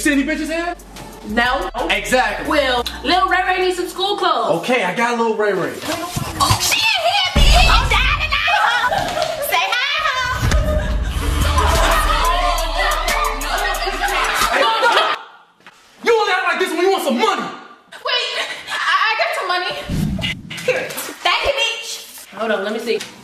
see any bitches here? No. Exactly. Well, Lil Ray Ray needs some school clothes. Okay, I got Lil Ray Ray. Oh, she in here, bitch. I'm dying tonight, huh? Say hi, huh? You only act like this when you want some money. Wait, I got some money. Here, thank you, bitch. Hold on, let me see.